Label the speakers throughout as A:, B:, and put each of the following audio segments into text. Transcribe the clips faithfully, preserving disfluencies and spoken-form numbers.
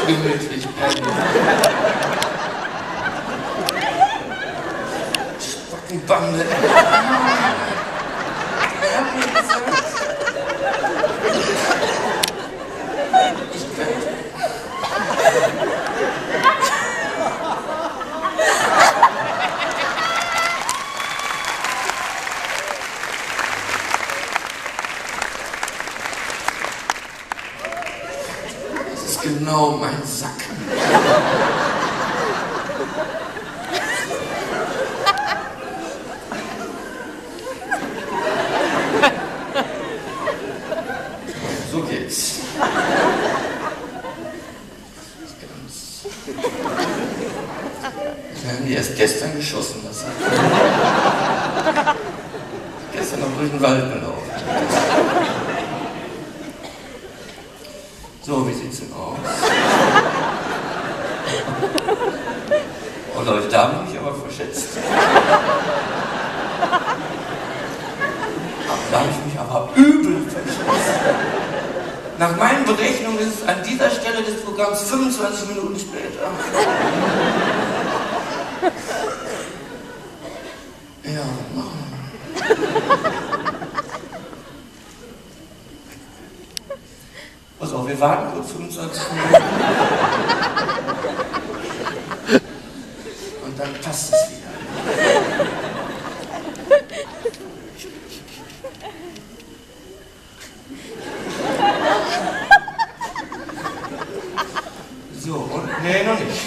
A: gemütlich bleiben. Spackenbande. Er hat mir gesagt, ich könnte. Das ist genau mein Sack. So geht's. Wir haben die erst gestern geschossen, das hat. Gestern noch durch den Wald gelaufen. So, wie sieht's denn aus? Oh Leute, da habe ich mich aber verschätzt. Da habe ich mich aber übel verschätzt. Nach meinen Berechnungen ist es an dieser Stelle des Programms fünfundzwanzig Minuten später. Ja, was machen wir? Pass auf, wir warten kurz fünfundzwanzig Minuten. Und dann passt es wieder. So, und nee, noch nicht.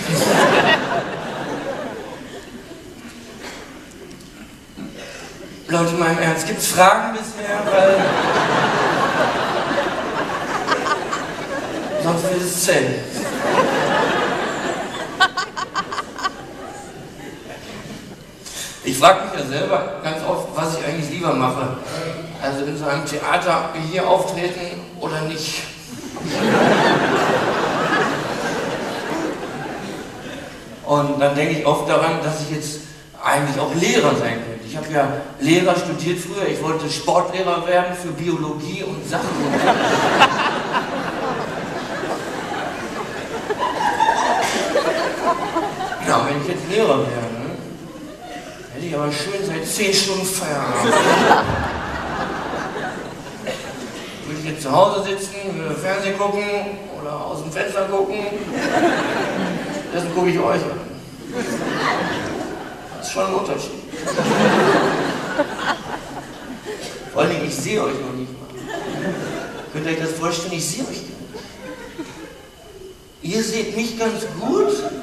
A: Leute, mal im Ernst, gibt's Fragen bisher? Weil sonst wird es zäh. Ich frage mich ja selber ganz oft, was ich eigentlich lieber mache. Also in so einem Theater wie hier auftreten oder nicht. Und dann denke ich oft daran, dass ich jetzt eigentlich auch Lehrer sein könnte. Ich habe ja Lehrer studiert früher, ich wollte Sportlehrer werden für Biologie und Sachen. Ja, wenn ich jetzt Lehrer wäre, ne, hätte ich aber schön seit zehn Stunden Feierabend. Würde ich jetzt zu Hause sitzen, würde Fernsehen gucken oder aus dem Fenster gucken. Dessen gucke ich euch an. Das ist schon ein Unterschied. Vor allem, ich sehe euch noch nicht mal. Könnt ihr euch das vorstellen? Ich sehe euch gar nicht. Ihr seht mich ganz gut.